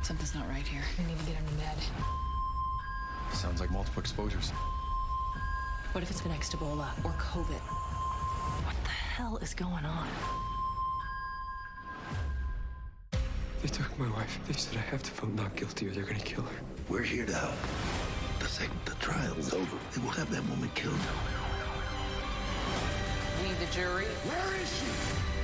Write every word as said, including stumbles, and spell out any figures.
Something's not right here. We need to get him to bed. Sounds like multiple exposures. What if it's been next Ebola or COVID? What the hell is going on? They took my wife. They said I have to vote not guilty or they're gonna kill her. We're here to help. The second the trial is over, they will have that woman killed. We, the jury. Where is she?